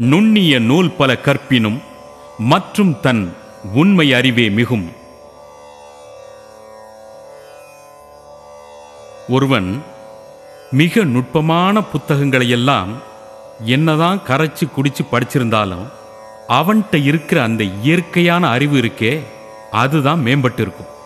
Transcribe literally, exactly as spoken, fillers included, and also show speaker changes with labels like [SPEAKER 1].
[SPEAKER 1] நுண்ணிய நூல் பல கற்பினும் மற்றும் தன் உண்மை அறிவே மிகும். ஒருவன் மிக நுட்பமான புத்தகங்களை எல்லாம் என்னதான் கரைச்சி குடிச்சு படிச்சிருந்தாலும் அவன்கிட்ட இருக்கிற அந்த இயற்கையான அறிவு இருக்கே, அதுதான் மேம்பட்டு இருக்கும்.